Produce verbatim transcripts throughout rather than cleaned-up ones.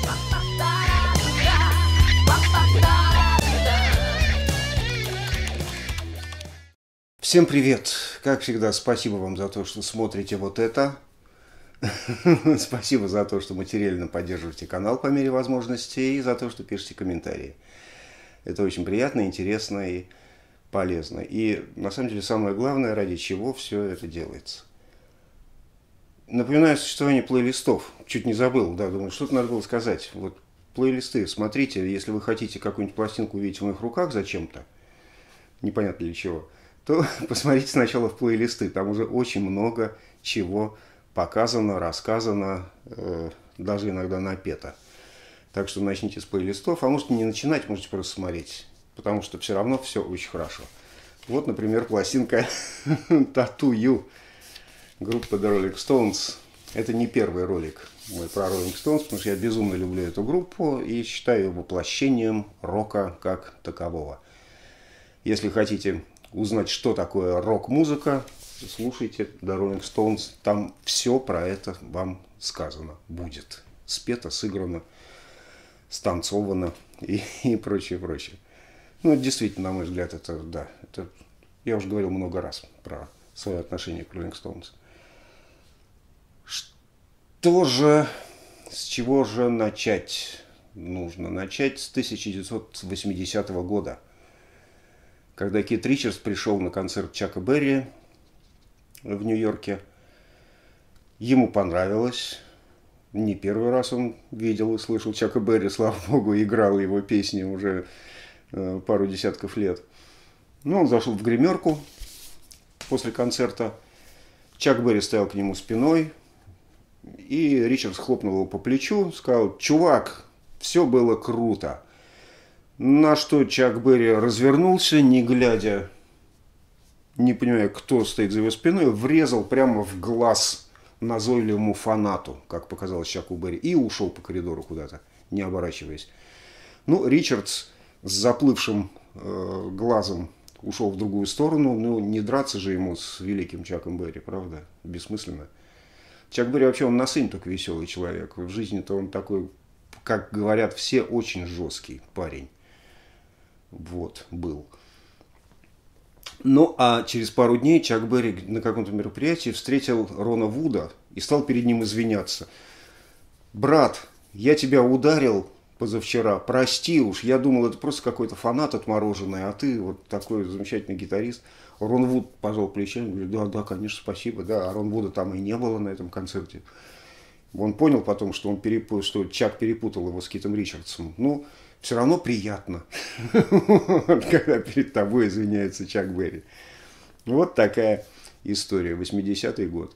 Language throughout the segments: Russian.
Всем привет! Как всегда, спасибо вам за то, что смотрите вот это. Спасибо за то, что материально поддерживаете канал по мере возможности и за то, что пишете комментарии. Это очень приятно, интересно и полезно. И на самом деле самое главное, ради чего все это делается. Напоминаю существование плейлистов. Чуть не забыл, да, думаю, что-то надо было сказать. Вот плейлисты, смотрите, если вы хотите какую-нибудь пластинку увидеть в моих руках зачем-то, непонятно для чего, то посмотрите сначала в плейлисты. Там уже очень много чего показано, рассказано, э, даже иногда напето. Так что начните с плейлистов, а можете не начинать, можете просто смотреть, потому что все равно все очень хорошо. Вот, например, пластинка Tattoo You, группа The Rolling Stones. Это не первый ролик мой про Rolling Stones, потому что я безумно люблю эту группу и считаю ее воплощением рока как такового. Если хотите узнать, что такое рок-музыка, слушайте The Rolling Stones. Там все про это вам сказано будет. Спето, сыграно, станцовано и, и прочее, прочее. Ну, действительно, на мой взгляд, это, да, это, я уже говорил много раз про свое отношение к Rolling Stones. Что же, с чего же начать? Нужно начать с тысяча девятьсот восьмидесятого года. Когда Кит Ричардс пришел на концерт Чака Берри в Нью-Йорке, ему понравилось. Не первый раз он видел и слышал Чака Берри, слава богу, играл его песни уже э, пару десятков лет. Ну, он зашел в гримерку после концерта. Чак Берри стоял к нему спиной, и Ричардс хлопнул его по плечу, сказал: «Чувак, все было круто». На что Чак Берри развернулся, не глядя, не понимая, кто стоит за его спиной, врезал прямо в глаз назойливому фанату, как показалось Чаку Берри, и ушел по коридору куда-то, не оборачиваясь. Ну, Ричардс с заплывшим э, глазом ушел в другую сторону. Ну, не драться же ему с великим Чаком Берри, правда? Бессмысленно. Чак Берри вообще, он на сцене только веселый человек. В жизни-то он такой, как говорят все, очень жесткий парень. Вот, был. Ну, а через пару дней Чак Берри на каком-то мероприятии встретил Рона Вуда и стал перед ним извиняться. «Брат, я тебя ударил позавчера, прости уж, я думал, это просто какой-то фанат отмороженный, а ты вот такой замечательный гитарист». Рон Вуд пожал плечами, говорит: «Да, да, конечно, спасибо, да». А Рон Вуда там и не было на этом концерте. Он понял потом, что, он перепутал, что Чак перепутал его с Китом Ричардсом. Ну, все равно приятно, когда перед тобой извиняется Чак Берри. Вот такая история, восьмидесятый год.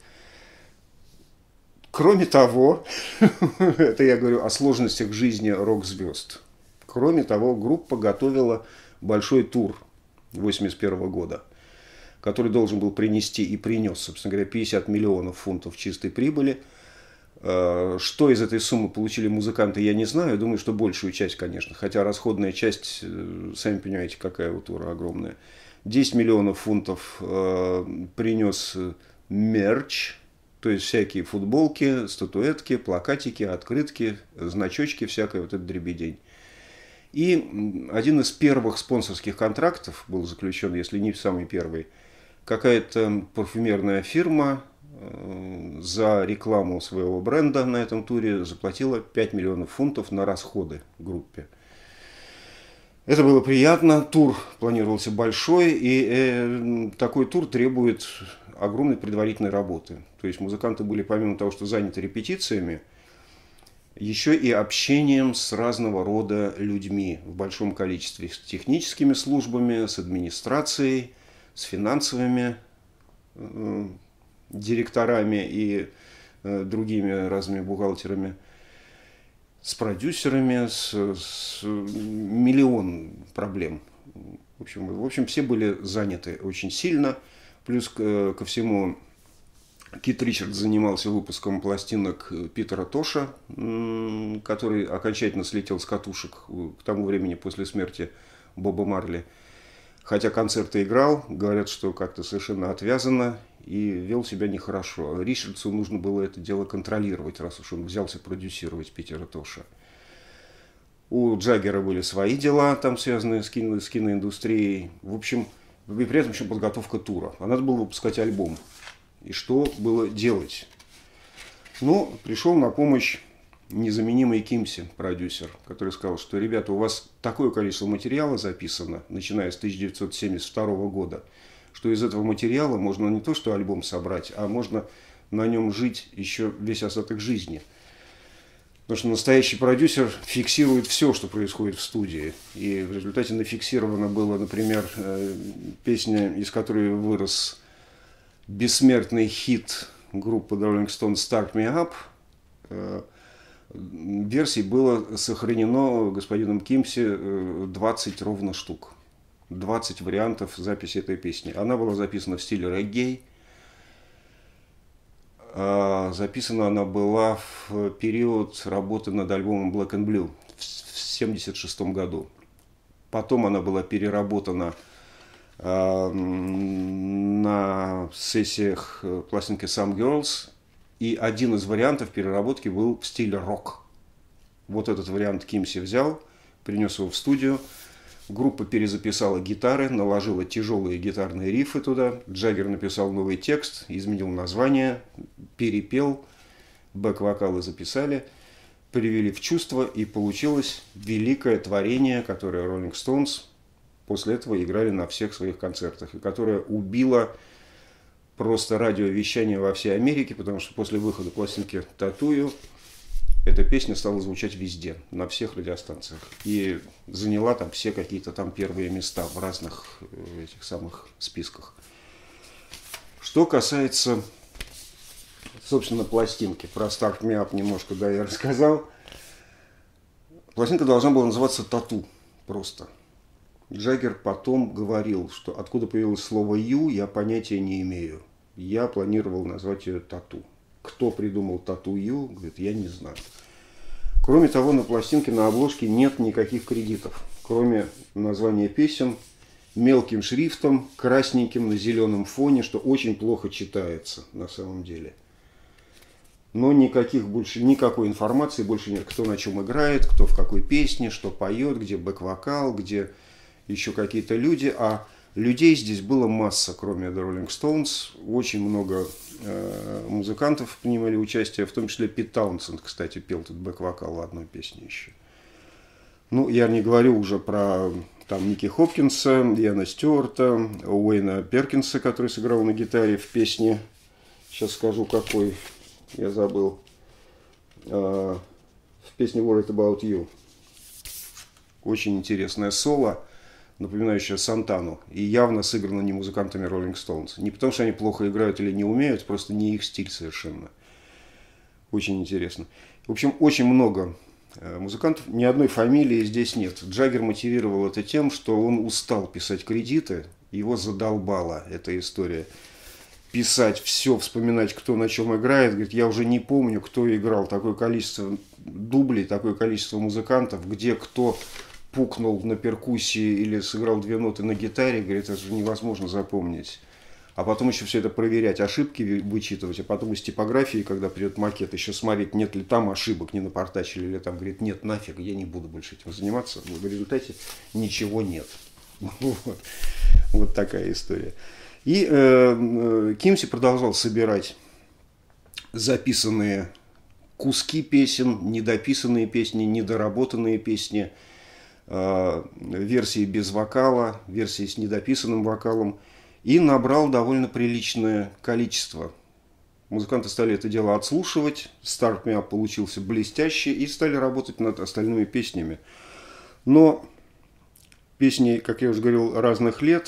Кроме того, это я говорю о сложностях жизни рок-звезд. Кроме того, группа готовила большой тур восемьдесят первого года, который должен был принести и принес, собственно говоря, пятьдесят миллионов фунтов чистой прибыли. Что из этой суммы получили музыканты, я не знаю. Думаю, что большую часть, конечно. Хотя расходная часть, сами понимаете, какая у тура огромная. десять миллионов фунтов э, принес мерч, то есть всякие футболки, статуэтки, плакатики, открытки, значочки, всякое вот этот дребедень. И один из первых спонсорских контрактов был заключен, если не самый первый, какая-то парфюмерная фирма за рекламу своего бренда на этом туре заплатила пять миллионов фунтов на расходы группе. Это было приятно. Тур планировался большой, и э, такой тур требует огромной предварительной работы. То есть музыканты были, помимо того, что заняты репетициями, еще и общением с разного рода людьми в большом количестве, с техническими службами, с администрацией, с финансовыми э, директорами и э, другими разными бухгалтерами, с продюсерами, с, с миллион проблем. В общем, в общем, все были заняты очень сильно. Плюс к, ко всему Кит Ричардс занимался выпуском пластинок Питера Тоша, который окончательно слетел с катушек к тому времени после смерти Боба Марли. Хотя концерты играл, говорят, что как-то совершенно отвязанно и вел себя нехорошо. Ричардсу нужно было это дело контролировать, раз уж он взялся продюсировать Питера Тоша. У Джаггера были свои дела, там связанные с, кино, с киноиндустрией. В общем, и при этом еще подготовка тура. А надо было выпускать альбом. И что было делать? Ну, пришел на помощь незаменимый Кимси, продюсер, который сказал, что, ребята, у вас такое количество материала записано, начиная с тысяча девятьсот семьдесят второго года, что из этого материала можно не то что альбом собрать, а можно на нем жить еще весь остаток жизни. Потому что настоящий продюсер фиксирует все, что происходит в студии. И в результате нафиксировано было, например, песня, из которой вырос бессмертный хит группы The Rolling Stones «Start Me Up». Версий было сохранено господином Кимси двадцать ровно штук. двадцать вариантов записи этой песни. Она была записана в стиле реггей. Записана она была в период работы над альбомом Black and Blue в семьдесят шестом году. Потом она была переработана на сессиях пластинки Some Girls. И один из вариантов переработки был в стиле рок. Вот этот вариант Кимси взял, принес его в студию. Группа перезаписала гитары, наложила тяжелые гитарные рифы туда. Джаггер написал новый текст, изменил название, перепел, бэк-вокалы записали, привели в чувство, и получилось великое творение, которое Rolling Stones после этого играли на всех своих концертах, и которое убило просто радиовещание во всей Америке, потому что после выхода пластинки «Tattoo» эта песня стала звучать везде, на всех радиостанциях. И заняла там все какие-то там первые места в разных этих самых списках. Что касается, собственно, пластинки. Про «Start Me Up» немножко, да, я рассказал. Пластинка должна была называться «Tattoo» просто. Джаггер потом говорил, что откуда появилось слово «ю», я понятия не имею. Я планировал назвать ее «Тату». Кто придумал «Тату Ю», говорит, я не знаю. Кроме того, на пластинке, на обложке нет никаких кредитов, кроме названия песен мелким шрифтом, красненьким на зеленом фоне, что очень плохо читается на самом деле. Но никаких больше, никакой информации больше нет, кто на чем играет, кто в какой песне, что поет, где бэк-вокал, где еще какие-то люди, а людей здесь было масса, кроме The Rolling Stones. Очень много э, музыкантов принимали участие, в том числе Пит Таунсенд, кстати, пел тут бэк-вокал в одной песне еще. Ну, я не говорю уже про там Ники Хопкинса, Яна Стюарта, Уэйна Перкинса, который сыграл на гитаре в песне, сейчас скажу какой, я забыл, э, в песне Worried About You. Очень интересное соло, напоминающая Сантану, и явно сыграно не музыкантами Rolling Stones. Не потому, что они плохо играют или не умеют, просто не их стиль совершенно. Очень интересно. В общем, очень много музыкантов, ни одной фамилии здесь нет. Джаггер мотивировал это тем, что он устал писать кредиты, его задолбала эта история. Писать все, вспоминать, кто на чем играет. Говорит, я уже не помню, кто играл. Такое количество дублей, такое количество музыкантов, где кто пукнул на перкуссии или сыграл две ноты на гитаре, говорит, это же невозможно запомнить. А потом еще все это проверять, ошибки вычитывать, а потом из типографии, когда придет макет, еще смотреть, нет ли там ошибок, не напортачили или там, говорит, нет, нафиг, я не буду больше этим заниматься. В результате ничего нет. Вот, вот такая история. И э, Кимси продолжал собирать записанные куски песен, недописанные песни, недоработанные песни, версии без вокала, версии с недописанным вокалом, и набрал довольно приличное количество. Музыканты стали это дело отслушивать, «Start Me Up» получился блестящий, и стали работать над остальными песнями. Но песни, как я уже говорил, разных лет,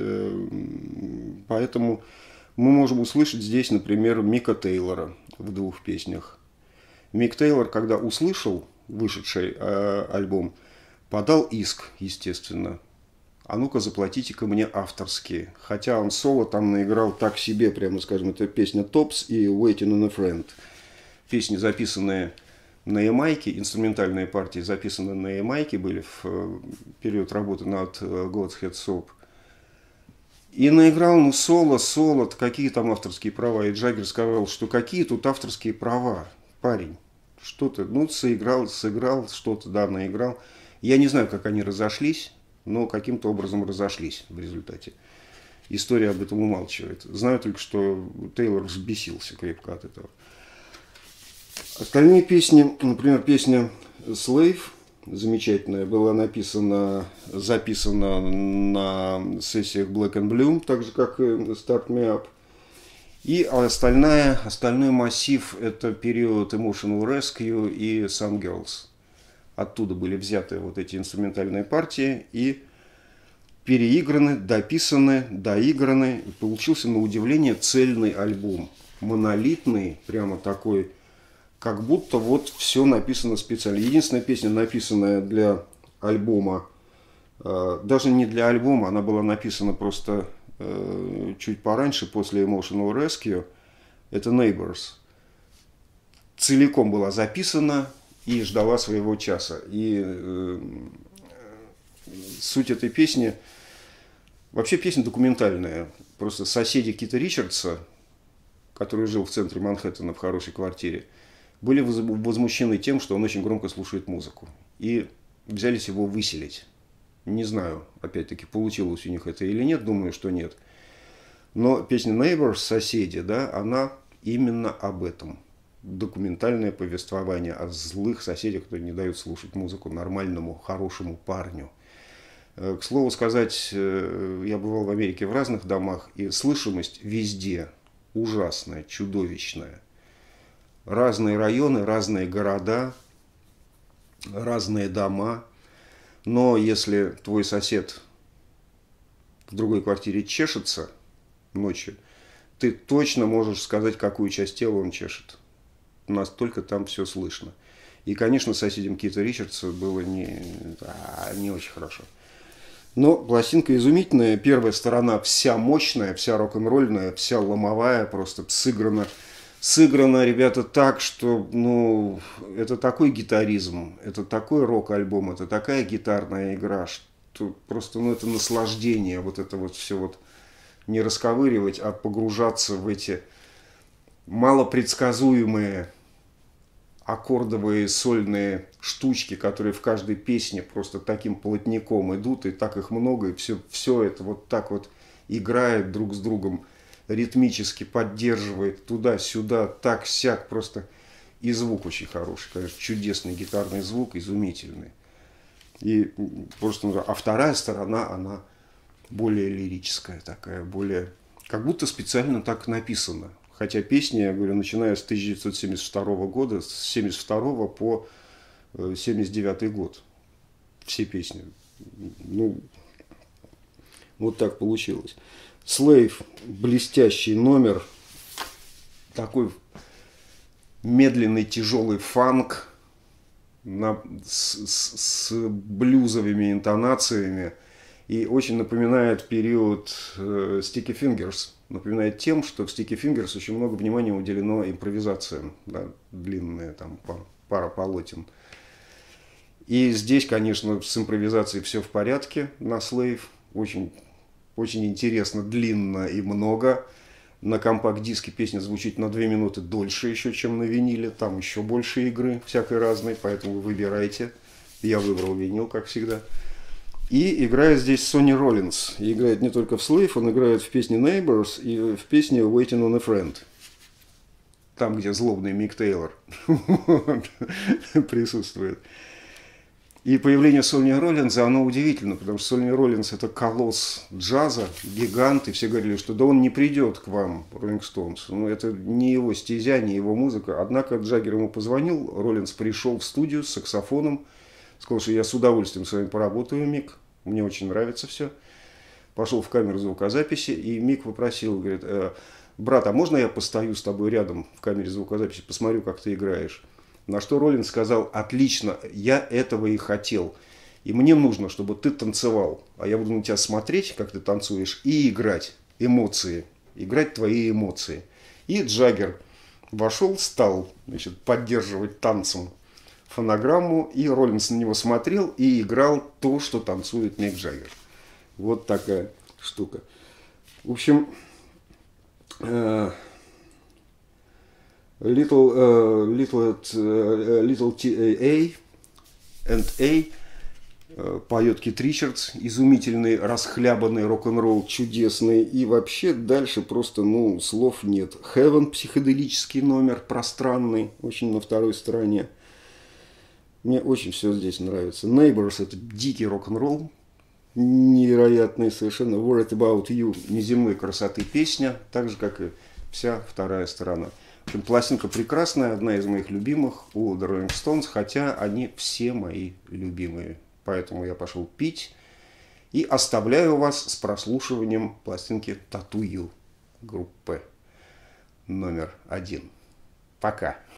поэтому мы можем услышать здесь, например, Мика Тейлора в двух песнях. Мик Тейлор, когда услышал вышедший альбом, подал иск, естественно. А ну-ка, заплатите-ка мне авторские. Хотя он соло там наиграл так себе, прямо скажем, это песня «Tops» и «Waiting on a Friend». Песни, записанные на Ямайке, инструментальные партии, записанные на Ямайке, были в период работы над God's Head Soap. И наиграл, ну, соло, соло, какие там авторские права. И Джаггер сказал, что какие тут авторские права, парень. что-то, ну, сыграл, сыграл, что-то, да, наиграл. Я не знаю, как они разошлись, но каким-то образом разошлись в результате. История об этом умалчивает. Знаю только, что Тейлор взбесился крепко от этого. Остальные песни, например, песня «Slave», замечательная, была написана, записана на сессиях Black and Blue, так же, как и «Start Me Up». И остальная, остальной массив – это период Emotional Rescue и Some Girls. Оттуда были взяты вот эти инструментальные партии и переиграны, дописаны, доиграны. И получился, на удивление, цельный альбом. Монолитный, прямо такой, как будто вот все написано специально. Единственная песня, написанная для альбома, даже не для альбома, она была написана просто чуть пораньше, после Emotional Rescue, это Neighbors. Целиком была записана и ждала своего часа. И э, суть этой песни, вообще песня документальная. Просто соседи Кита Ричардса, который жил в центре Манхэттена в хорошей квартире, были возмущены тем, что он очень громко слушает музыку. И взялись его выселить. Не знаю, опять-таки, получилось у них это или нет, думаю, что нет. Но песня Neighbors, соседи, да, она именно об этом. Документальное повествование о злых соседях, которые не дают слушать музыку нормальному, хорошему парню. К слову сказать, я бывал в Америке в разных домах, и слышимость везде ужасная, чудовищная. Разные районы, разные города, разные дома. Но если твой сосед в другой квартире чешется ночью, ты точно можешь сказать, какую часть тела он чешет. Настолько там все слышно. И, конечно, соседям Кита Ричардса было не, а, не очень хорошо. Но пластинка изумительная. Первая сторона вся мощная, вся рок-н-ролльная, вся ломовая, просто сыграна. Сыграно, ребята, так, что, ну, это такой гитаризм, это такой рок-альбом, это такая гитарная игра, что просто, ну, это наслаждение, вот это вот все вот не расковыривать, а погружаться в эти малопредсказуемые аккордовые сольные штучки, которые в каждой песне просто таким плотником идут, и так их много, и все, все это вот так вот играет друг с другом, ритмически поддерживает туда-сюда, так-сяк, просто и звук очень хороший, конечно, чудесный гитарный звук, изумительный. И просто, а вторая сторона, она более лирическая такая, более, как будто специально так написано. Хотя песни, я говорю, начиная с тысяча девятьсот семьдесят второго года, с семьдесят второго по семьдесят девятый год, все песни, ну, вот так получилось. Slave, блестящий номер, такой медленный тяжелый фанк на, с, с, с блюзовыми интонациями и очень напоминает период э, Sticky Fingers. Напоминает тем, что в Sticky Fingers очень много внимания уделено импровизациям, да, длинные, там, пара полотен. И здесь, конечно, с импровизацией все в порядке на Slave, очень... Очень интересно, длинно и много. На компакт-диске песня звучит на две минуты дольше еще, чем на виниле. Там еще больше игры всякой разной, поэтому вы выбирайте. Я выбрал винил, как всегда. И играет здесь Сонни Роллинс. И играет не только в Slave, он играет в песне Neighbors и в песне Waiting on a Friend. Там, где злобный Мик Тейлор присутствует. И появление Сонни Роллинса, оно удивительно, потому что Сонни Роллинс – это колосс джаза, гигант, и все говорили, что да он не придет к вам, Rolling Stones. Ну, это не его стезя, не его музыка. Однако Джаггер ему позвонил, Роллинс пришел в студию с саксофоном, сказал, что я с удовольствием с вами поработаю, Мик, мне очень нравится все. Пошел в камеру звукозаписи, и Мик попросил, говорит, брат, а можно я постою с тобой рядом в камере звукозаписи, посмотрю, как ты играешь? На что Роллинс сказал, отлично, я этого и хотел. И мне нужно, чтобы ты танцевал. А я буду на тебя смотреть, как ты танцуешь, и играть эмоции. Играть твои эмоции. И Джаггер вошел, стал, значит, поддерживать танцем фонограмму. И Роллинс на него смотрел и играл то, что танцует Мик Джаггер. Вот такая штука. В общем... Э- Little, э, little, э, little T A and A э, поет Кит Ричардс, изумительный, расхлябанный рок-н-ролл, чудесный. И вообще дальше просто, ну, слов нет. Heaven, психоделический номер, пространный, очень на второй стороне. Мне очень все здесь нравится. Neighbors – это дикий рок-н-ролл, невероятный совершенно. Worried About You – неземной красоты песня, так же, как и вся вторая сторона. В общем, пластинка прекрасная, одна из моих любимых у The Rolling Stones, хотя они все мои любимые. Поэтому я пошел пить и оставляю вас с прослушиванием пластинки Tattoo You группы номер один. Пока.